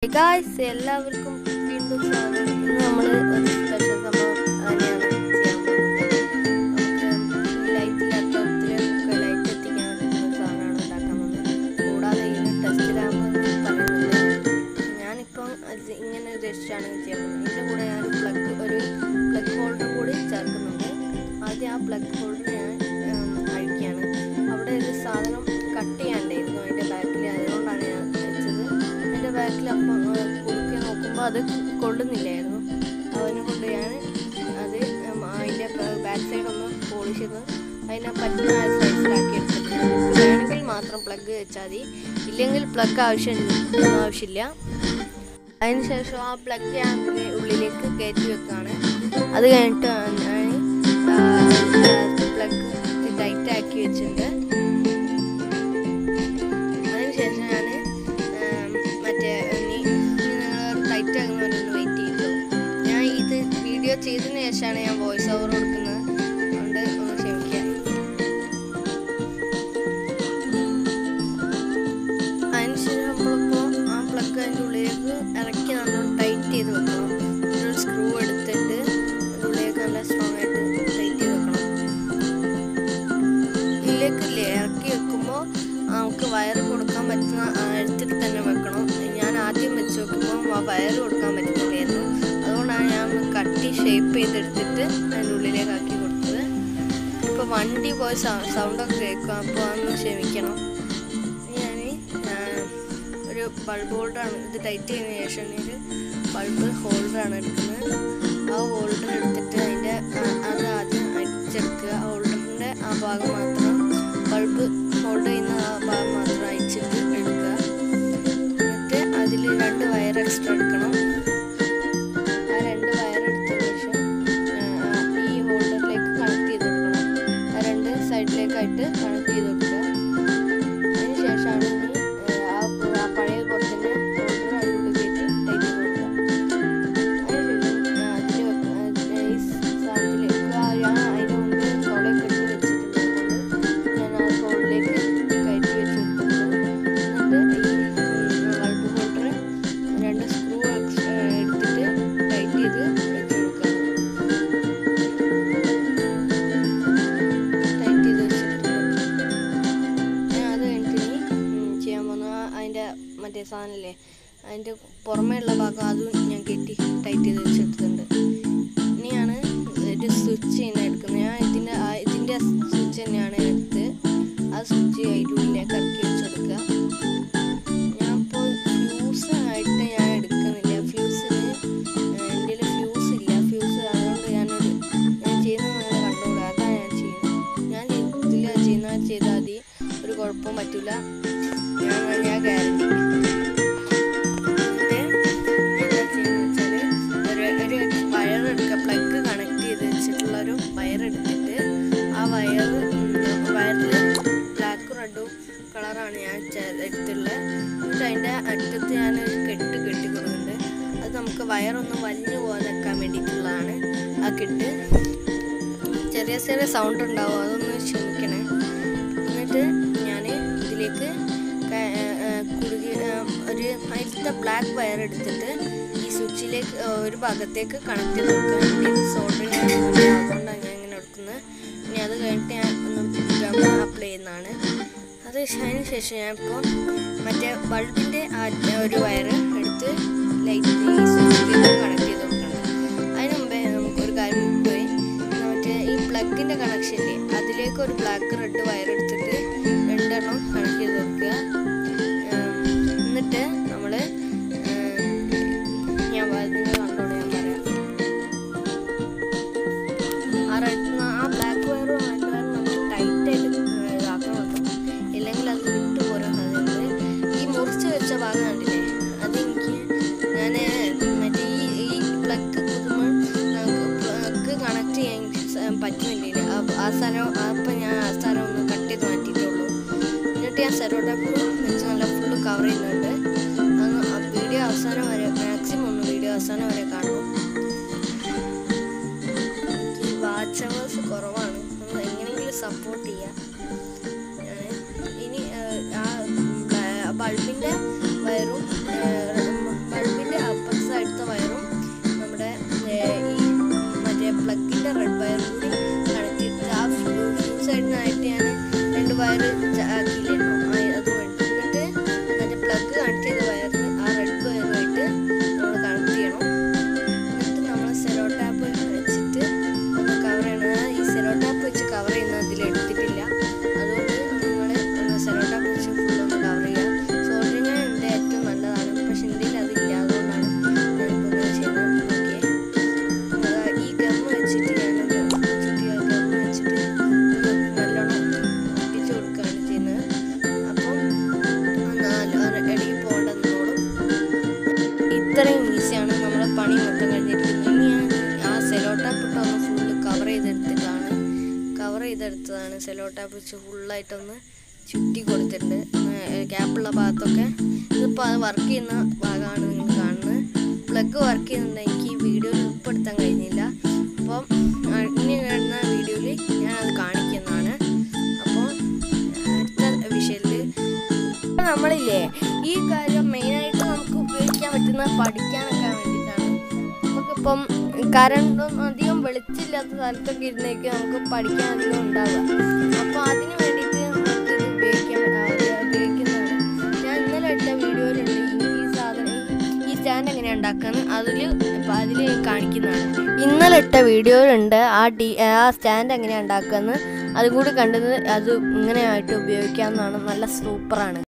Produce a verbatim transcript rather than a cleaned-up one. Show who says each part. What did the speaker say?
Speaker 1: Hey guys, എല്ലാവർക്കും വീണ്ടും സ്വാഗതം. ഇന്ന് നമ്മൾ ഒരു സ്പെഷ്യൽ സംഭവം തന്നെയാണ് ചെയ്യാൻ പോകുന്നത്. നമുക്ക് ലൈറ്റ് ലാപ്ടോപ്പിൽ ഒക്കെ ലൈറ്റ് എത്തിക്കാൻ പറ്റുന്ന സാധനമാണ് ഉണ്ടാക്കാൻ പോകുന്നത്. കൂടാതെ ഇതിന് ടെസ്റ്റ് ലാമ്പ് പറയുന്നുണ്ട്. ഞാനിപ്പം ഇങ്ങനെ ഉദ്ദേശിച്ചാണ് ചെയ്യാൻ പോകുന്നത്. ഇതിൻ്റെ കൂടെ ഞാൻ പ്ലഗ് ഒരു പ്ലഗ് ഹോൾഡർ കൂടി ചേർക്കുന്നുണ്ട്. ആദ്യം ആ പ്ലഗ് ഹോൾഡർ ഞാൻ അഴിക്കുകയാണ്. അവിടെ ഒരു സാധനം കട്ട് ചെയ്യാണ്ടായിരുന്നു അതിൻ്റെ ബാക്കിൽ, അതുകൊണ്ടാണ് ഞാൻ വെച്ചത്. അതിൻ്റെ ബാക്കിൽ അപ്പം കുറുക്കി നോക്കുമ്പോൾ അത് കൊള്ളുന്നില്ലായിരുന്നു. അവനെ കൊണ്ട് ഞാൻ അത് അതിൻ്റെ ബാക്ക് സൈഡ് ഒന്ന് പോളിഷ് ചെയ്ത് അതിനെ പറ്റുന്ന സൈസിലാക്കി എടുത്തിട്ടുണ്ട്. വേണമെങ്കിൽ മാത്രം പ്ലഗ് വെച്ചാൽ മതി, ഇല്ലെങ്കിൽ പ്ലഗ് ആവശ്യം ആവശ്യമില്ല. അതിനുശേഷം ആ പ്ലഗ് ഞാൻ ഉള്ളിലേക്ക് കയറ്റി വെക്കുകയാണ്. അത് കഴിഞ്ഞിട്ട് ഞാൻ പ്ലഗ് ടൈറ്റ് ആക്കി വെച്ചിട്ടുണ്ട്. അതിനുശേഷം ഞാൻ മറ്റേ ടൈറ്റ് ആകുന്നവരൊന്ന് വെയിറ്റ് ചെയ്തു. ഞാൻ ഇത് വീഡിയോ ചെയ്തതിന് ശേഷമാണ് ഞാൻ വോയിസ് ഓവർ കൊടുക്കുന്നത്, അതുകൊണ്ട് ഒന്ന് ക്ഷമിക്കാം. അതിനുശേഷം നമ്മളിപ്പോൾ ആ പ്ലഗ് അതിൻ്റെ ഉള്ളിലേക്ക് ഇറക്കി നമ്മൾ ടൈറ്റ് ചെയ്ത് വെക്കണം. ഒരു സ്ക്രൂ എടുത്തിട്ട് അതിൻ്റെ ഉള്ളിലേക്ക് നല്ല സ്ട്രോങ് ആയിട്ട് ടൈറ്റ് ചെയ്ത് വെക്കണം. ഇതിലേക്കില്ലേ ഇറക്കി വെക്കുമ്പോൾ നമുക്ക് വയർ കൊടുക്കാൻ പറ്റുന്ന ആഴത്തിൽ തന്നെ വെക്കണം. ഞാൻ ആദ്യം വെച്ച് നോക്കുമ്പോൾ ആ വയർ കൊടുക്കാൻ പറ്റുന്നില്ലായിരുന്നു. അതുകൊണ്ടാണ് ഞാൻ കട്ടി ഷേപ്പ് ചെയ്തെടുത്തിട്ട് അതിൻ്റെ ഉള്ളിലേക്ക് ആക്കി കൊടുത്തത്. ഇപ്പോൾ വണ്ടി പോയി സൗണ്ടൊക്കെ കേൾക്കും, അപ്പോൾ അതൊന്ന് ക്ഷമിക്കണം. ഞാൻ ഒരു ബൾബ് ഹോൾഡറാണ് ഇത് ടൈറ്റ് ചെയ്തതിന് ശേഷം ഒരു ബൾബ് ഹോൾഡറാണ് എടുക്കുന്നത്. ആ ഹോൾഡർ എടുത്തിട്ട് അതിൻ്റെ അത് ആദ്യം അടിച്ചെടുക്കുക. ഹോൾഡറിൻ്റെ ആ ഭാഗം മാത്രം, ബൾബ് ഹോൾഡ് ചെയ്യുന്ന ആ ഭാഗം മാത്രം അയച്ചിട്ട് എടുക്കുക. എന്നിട്ട് അതിൽ രണ്ട് വയർ എക്സ്ട്രാ എടുക്കണം. ആ രണ്ട് വയർ എടുത്തതിന് ശേഷം ഈ ഹോൾഡറിലേക്ക് കണക്ട് ചെയ്ത് കൊടുക്കണം. ആ രണ്ട് സൈഡിലേക്കായിട്ട് കണക്ട് ചെയ്ത് കൊടുക്കുക. അതിന് ശേഷമാണ് ഇനി ആ പഴയ പോലെ തന്നെ ഹോൾഡർ അതിനുള്ളിൽ കയറ്റി ടൈറ്റ് ചെയ്ത് കൊടുക്കുക. അതിനുശേഷം അതിൽ ഈ സാധനത്തിലേക്ക് ഞാൻ അതിന് മുമ്പ് തുളയൊക്കെ ഇട്ട് വെച്ചിട്ടുണ്ടായിരുന്നു. ഞാൻ ആ ഹോളിലേക്ക് കയറ്റി വെച്ച് കൊടുത്തിട്ടുണ്ട്. എന്നിട്ട് ഈ ബൾബ് ഹോൾഡർ രണ്ട് സ്ക്രൂ എടുത്തിട്ട് ടൈറ്റ് ചെയ്ത് വെച്ച് കൊടുക്കുക. ടൈറ്റ് ചെയ്ത് വെച്ചിട്ടുണ്ട്. ഞാൻ അത് കഴിഞ്ഞിട്ട് ഇനി ചെയ്യാൻ പോകുന്ന അതിൻ്റെ മറ്റേ സാധനമില്ലേ, അതിൻ്റെ പുറമേ ഉള്ള ഭാഗം അതും ഞാൻ കെട്ടി ടൈറ്റ് ചെയ്ത് വെച്ചെടുത്തിട്ടുണ്ട്. ഇനിയാണ് ഒരു സ്വിച്ച് തന്നെ എടുക്കുന്നത്. ഞാൻ ഇതിൻ്റെ ഇതിൻ്റെ സ്വിച്ച് തന്നെയാണ് എടുത്ത് ആ സ്വിച്ച് അതിൻ്റെ ഉള്ളിലേക്ക് ഇറക്കി വെച്ചെടുക്കുക. ഞാൻ ഇപ്പോൾ ഫ്യൂസ് ആയിട്ട് ഞാൻ എടുക്കുന്നില്ല. ഫ്യൂസിന് എൻ്റെ ഫ്യൂസ് ഇല്ല. ഫ്യൂസ് അതുകൊണ്ട് ഞാനൊരു ഞാൻ ചെയ്യുന്നത് നിങ്ങൾ കണ്ടുകൂടാ, അതാണ് ഞാൻ ചെയ്യുന്നത്. ഞാൻ ഇതിൽ ചെയ്യുന്ന ചെയ്താൽ മതി, ഒരു കുഴപ്പവും പറ്റില്ല. ഞാൻ ഞാൻ ഗ്യാരണ്ടി. പ്ലഗ് കണക്ട് ചെയ്ത് വെച്ചിട്ടുള്ള ഒരു വയർ എടുത്തിട്ട് ആ വയർ വയറിൽ ബ്ലാക്കും റെഡും കളറാണ് ഞാൻ എടുത്തുള്ളത്. എന്നിട്ട് അതിൻ്റെ അറ്റത്ത് ഞാനൊരു കെട്ട് കെട്ടി കൊടുക്കുന്നുണ്ട്. അത് നമുക്ക് വയറൊന്നും വലിഞ്ഞു പോകാൻ നിൽക്കാൻ വേണ്ടിയിട്ടുള്ളതാണ് ആ കെട്ട്. ചെറിയ ചെറിയ സൗണ്ട് ഉണ്ടാവും, അതൊന്ന് ക്ഷമിക്കണേ. എന്നിട്ട് ഞാൻ ഇതിലേക്ക് കുടുങ്ങി ഒരു അതിലത്തെ ബ്ലാക്ക് വയർ എടുത്തിട്ട് ഈ സ്വിച്ചിലേക്ക് ഒരു ഭാഗത്തേക്ക് കണക്ട് ചെയ്ത് കൊടുക്കുക. സോൾഡറിങ് അതുകൊണ്ടാണ് ഞാൻ ഇങ്ങനെ എടുക്കുന്നത്. ഇനി അത് കഴിഞ്ഞിട്ട് ഞാൻ ഒന്ന് ഗം അപ്ലൈ ചെയ്യുന്നതാണ്. അത് അതിന് ശേഷം ഞാൻ ഇപ്പോൾ മറ്റേ ബൾബിൻ്റെ ഒരു വയർ എടുത്ത് ലൈറ്റ് ഈ സ്വിച്ചിലേക്ക് കണക്ട് ചെയ്ത് കൊടുക്കണം. അതിന് മുമ്പേ നമുക്കൊരു കാര്യം പോയി മറ്റേ ഈ പ്ലഗിൻ്റെ കണക്ഷനില്ലേ, അതിലേക്ക് ഒരു ബ്ലാക്ക് റെഡ് വയർ എടുത്തിട്ട് രണ്ടെണ്ണം കണക്ട് ചെയ്ത് കൊടുക്കുക. എന്നിട്ട് നമ്മൾ ഞാൻ നിങ്ങൾ കണ്ടോടെ ഞാൻ പറയാം. ആ റെഡ് ആ ബ്ലാക്ക് വയറും റെഡ് വയറും നമ്മൾ ടൈറ്റായിട്ട് ഇതാക്കാൻ വെക്കണം, ഇല്ലെങ്കിൽ അത് വിട്ടു പോരാൻ സാധ്യതയുണ്ട്. ഈ മുറിച്ച് വെച്ച ഭാഗം കണ്ടില്ലേ, അതെനിക്ക് ഞാൻ മറ്റേ ഈ ഈ പ്ലഗ് കുത്തുമ്പോൾ നമുക്ക് പ്ലഗ് കണക്ട് ചെയ്യാൻ പറ്റുന്നില്ല. ആ സ്ഥലം അപ്പം ഞാൻ ആ സ്ഥലം ഒന്ന് കട്ട് ചെയ്ത് മാറ്റിയിട്ടുള്ളൂ. എന്നിട്ട് ഞാൻ സെറോ ടേപ്പ് വെച്ച് നല്ല ഫുള്ള് കവർ ചെയ്യുന്നുണ്ട്. അത് വീഡിയോ അവസാനം വരെ മാക്സിമം ഒന്ന് വീഡിയോ അവസാനം വരെ കാണും. എനിക്ക് വാച്ച് അവേഴ്സ് കുറവാണ്, നമ്മൾ എങ്ങനെയെങ്കിലും സപ്പോർട്ട് ചെയ്യാം. ഇനി ആ ബൾബിൻ്റെ വയറും ചെയ്തെടുത്തതാണ്. സെല്ലോ ടാപ്പ് വെച്ച് ഫുള്ളായിട്ടൊന്ന് ചുറ്റി കൊടുത്തിട്ടുണ്ട്. ഗ്യാപ്പുള്ള ഭാഗത്തൊക്കെ ഇതിപ്പോൾ അത് വർക്ക് ചെയ്യുന്ന ഭാഗമാണ് നിങ്ങൾ കാണുന്നത്. പ്ലഗ് വർക്ക് ചെയ്യുന്നുണ്ട്. എനിക്ക് ഈ വീഡിയോയിൽ ഉൾപ്പെടുത്താൻ കഴിഞ്ഞില്ല. അപ്പം ഇനി വരുന്ന വീഡിയോയിൽ ഞാനത് കാണിക്കുന്നതാണ്. അപ്പോൾ അടുത്ത വിഷയത്തിൽ ഇപ്പം നമ്മളില്ലേ ഈ കാര്യം മെയിനായിട്ട് നമുക്ക് ഉപയോഗിക്കാൻ പറ്റുന്ന പഠിക്കാനൊക്കെ വേണ്ടിയിട്ടാണ്. നമുക്കിപ്പം കറണ്ടും അധികം വെളിച്ചില്ലാത്ത സ്ഥലത്തൊക്കെ ഇരുന്നേക്ക് നമുക്ക് പഠിക്കാൻ അധികം ഉണ്ടാവുക. അപ്പോൾ അതിന് വേണ്ടിയിട്ട് നമുക്ക് ഇത് ഉപയോഗിക്കാൻ ഉപയോഗിക്കുന്നതാണ്. ഞാൻ ഇന്നലെ ഇട്ട വീഡിയോയിലുണ്ട് ഈ സാധനം ഈ സ്റ്റാൻഡ് എങ്ങനെയാണ് ഉണ്ടാക്കുന്നത് അതിൽ ഇപ്പം അതിൽ കാണിക്കുന്നതാണ്. ഇന്നലെ ഇട്ട വീഡിയോയിലുണ്ട് ആ ഡി ആ സ്റ്റാൻഡ് എങ്ങനെയാണ് ഉണ്ടാക്കുന്നത് അതും കൂടി കണ്ടത്. അത് ഇങ്ങനെയായിട്ട് ഉപയോഗിക്കാവുന്നതാണ്. നല്ല സൂപ്പറാണ്.